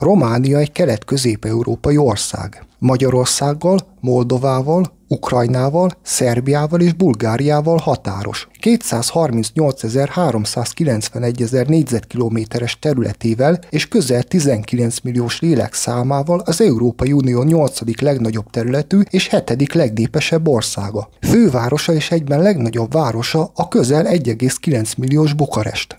Románia egy kelet-közép-európai ország. Magyarországgal, Moldovával, Ukrajnával, Szerbiával és Bulgáriával határos. 238.391 négyzetkilométeres területével és közel 19 milliós lélekszámával az Európai Unió 8. legnagyobb területű és 7. legnépesebb országa. Fővárosa és egyben legnagyobb városa a közel 1,9 milliós Bukarest.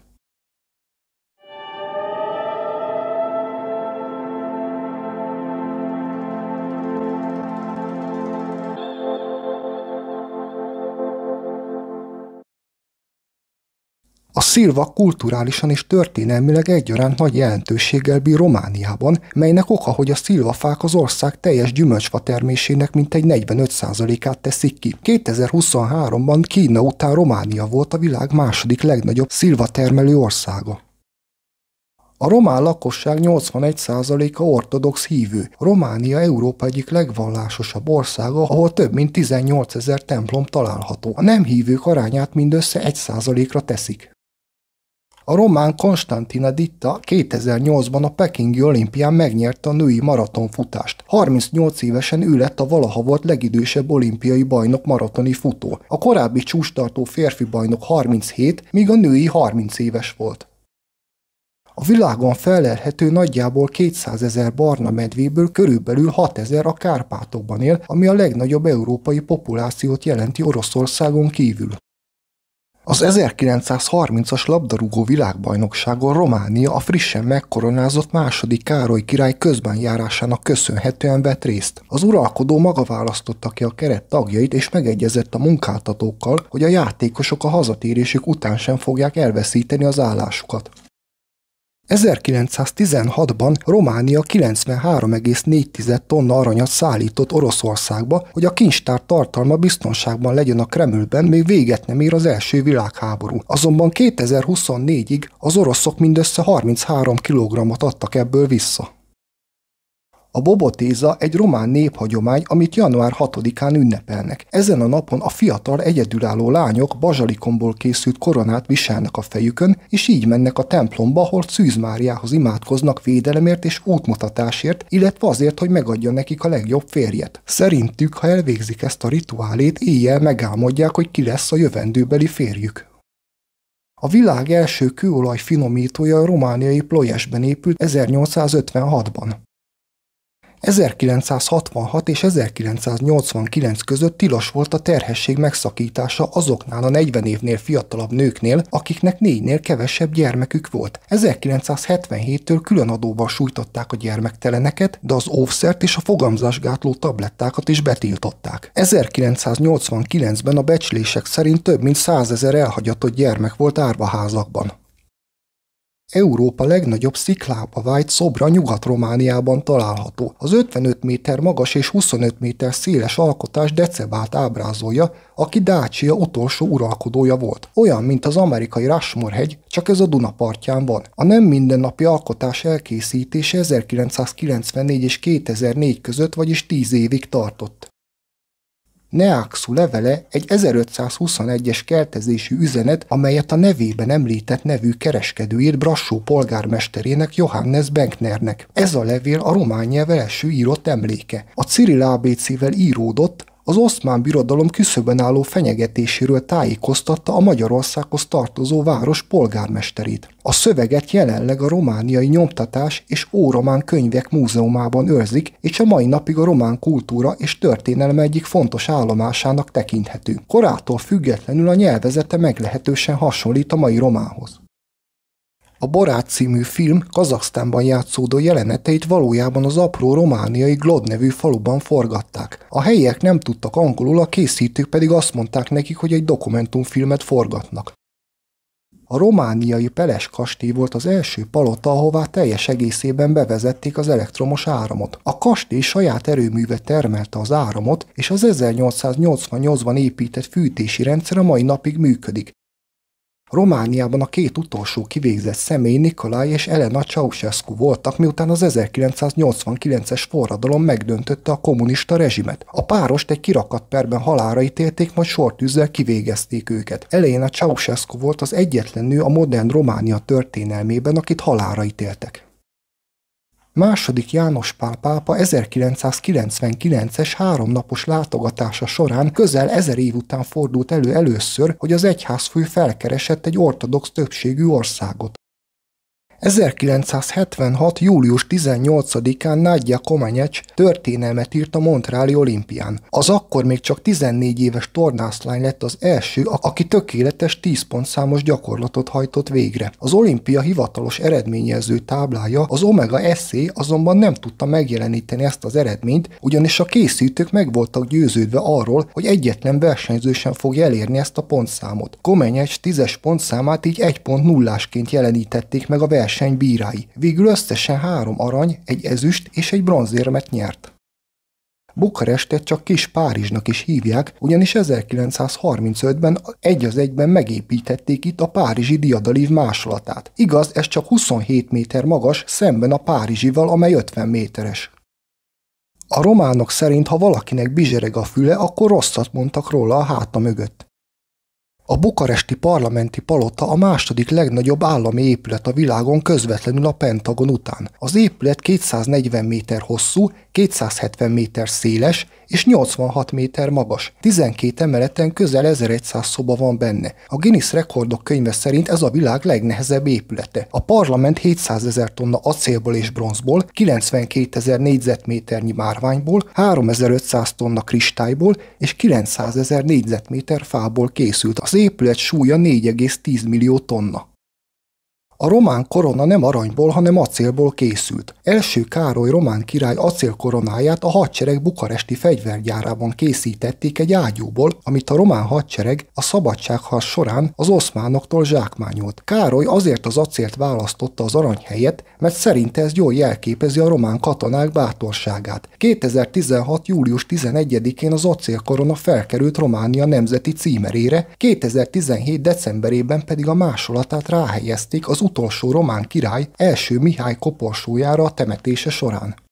A szilva kulturálisan és történelmileg egyaránt nagy jelentőséggel bír Romániában, melynek oka, hogy a szilvafák az ország teljes gyümölcsfa termésének mintegy 45%-át teszik ki. 2023-ban Kína után Románia volt a világ második legnagyobb szilvatermelő országa. A román lakosság 81%-a ortodox hívő. Románia Európa egyik legvallásosabb országa, ahol több mint 18 000 templom található. A nem hívők arányát mindössze 1%-ra teszik. A román Constantina Ditta 2008-ban a pekingi olimpián megnyerte a női maratonfutást. 38 évesen ő lett a valaha volt legidősebb olimpiai bajnok maratoni futó. A korábbi csúcstartó férfi bajnok 37, míg a női 30 éves volt. A világon fellelhető nagyjából 200 000 barna medvéből körülbelül 6 000 a Kárpátokban él, ami a legnagyobb európai populációt jelenti Oroszországon kívül. Az 1930-as labdarúgó világbajnokságon Románia a frissen megkoronázott II. Károly király közbenjárásának köszönhetően vett részt. Az uralkodó maga választotta ki a keret tagjait és megegyezett a munkáltatókkal, hogy a játékosok a hazatérésük után sem fogják elveszíteni az állásukat. 1916-ban Románia 93,4 tonna aranyat szállított Oroszországba, hogy a kincstár tartalma biztonságban legyen a Kremlben, még véget nem ér az első világháború. Azonban 2024-ig az oroszok mindössze 33 kg-ot adtak ebből vissza. A bobotéza egy román néphagyomány, amit január 6-án ünnepelnek. Ezen a napon a fiatal egyedülálló lányok bazsalikomból készült koronát viselnek a fejükön, és így mennek a templomba, ahol Szűz Máriához imádkoznak védelemért és útmutatásért, illetve azért, hogy megadja nekik a legjobb férjet. Szerintük, ha elvégzik ezt a rituálét, éjjel megálmodják, hogy ki lesz a jövendőbeli férjük. A világ első kőolaj finomítója a romániai Ploiesben épült 1856-ban. 1966 és 1989 között tilos volt a terhesség megszakítása azoknál a 40 évnél fiatalabb nőknél, akiknek 4-nél kevesebb gyermekük volt. 1977-től külön adóval sújtották a gyermekteleneket, de az óvszert és a fogamzásgátló tablettákat is betiltották. 1989-ben a becslések szerint több mint 100 000 elhagyatott gyermek volt árvaházakban. Európa legnagyobb sziklába vájt szobra Nyugat-Romániában található. Az 55 méter magas és 25 méter széles alkotás Decebalt ábrázolja, aki Dácia utolsó uralkodója volt. Olyan, mint az amerikai Rushmore-hegy, csak ez a Duna partján van. A nem mindennapi alkotás elkészítése 1994 és 2004 között, vagyis 10 évig tartott. Neaxu levele egy 1521-es keltezésű üzenet, amelyet a nevében említett nevű kereskedő írt Brassó polgármesterének, Johannes Benknernek. Ez a levél a román nyelv első írott emléke. A Cirill ABC-vel íródott, az Oszmán Birodalom küszöbön álló fenyegetéséről tájékoztatta a Magyarországhoz tartozó város polgármesterét. A szöveget jelenleg a romániai nyomtatás és óromán könyvek múzeumában őrzik, és a mai napig a román kultúra és történelem egyik fontos állomásának tekinthető. Korától függetlenül a nyelvezete meglehetősen hasonlít a mai románhoz. A Barát című film Kazaksztánban játszódó jeleneteit valójában az apró romániai Glod nevű faluban forgatták. A helyiek nem tudtak angolul, a készítők pedig azt mondták nekik, hogy egy dokumentumfilmet forgatnak. A romániai Peles kastély volt az első palota, ahová teljes egészében bevezették az elektromos áramot. A kastély saját erőműve termelte az áramot, és az 1888-ban épített fűtési rendszer a mai napig működik. Romániában a két utolsó kivégzett személy Nicolae és Elena Ceausescu voltak, miután az 1989-es forradalom megdöntötte a kommunista rezsimet. A párost egy kirakat perben halálra ítélték, majd sortűzzel kivégezték őket. Elena Ceausescu volt az egyetlen nő a modern Románia történelmében, akit halálra ítéltek. II. János Pál pápa 1999-es 3 napos látogatása során közel 1000 év után fordult elő először, hogy az egyházfő felkeresett egy ortodox többségű országot. 1976. július 18-án Nadja Comaneci történelmet írt a Montreali olimpián. Az akkor még csak 14 éves tornászlány lett az első, aki tökéletes 10 pontszámos gyakorlatot hajtott végre. Az olimpia hivatalos eredményjelző táblája, az Omega SC azonban nem tudta megjeleníteni ezt az eredményt, ugyanis a készítők meg voltak győződve arról, hogy egyetlen versenyző sem fogja elérni ezt a pontszámot. Comaneci 10-es pontszámát így 1.0-ásként jelenítették meg a versenybírái. Végül összesen 3 arany, egy ezüst és egy bronzérmet nyert. Bukarestet csak Kis Párizsnak is hívják, ugyanis 1935-ben egy az egyben megépítették itt a párizsi diadalív másolatát. Igaz, ez csak 27 méter magas, szemben a párizsival, amely 50 méteres. A románok szerint, ha valakinek bizsereg a füle, akkor rosszat mondtak róla a háta mögött. A bukaresti parlamenti palota a második legnagyobb állami épület a világon közvetlenül a Pentagon után. Az épület 240 méter hosszú, 270 méter széles és 86 méter magas. 12 emeleten közel 1100 szoba van benne. A Guinness Rekordok könyve szerint ez a világ legnehezebb épülete. A parlament 700 000 tonna acélból és bronzból, 92 000 négyzetméternyi márványból, 3500 tonna kristályból és 900 000 négyzetméter fából készült. Az épület súlya 4,10 millió tonna. A román korona nem aranyból, hanem acélból készült. Első Károly román király acélkoronáját a hadsereg bukaresti fegyvergyárában készítették egy ágyúból, amit a román hadsereg a szabadságharc során az oszmánoktól zsákmányolt. Károly azért az acélt választotta az arany helyett, mert szerinte ez jól jelképezi a román katonák bátorságát. 2016. július 11-én az acélkorona felkerült Románia nemzeti címerére, 2017. decemberében pedig a másolatát ráhelyezték az utolsó román király, első Mihály koporsójára a temetése során.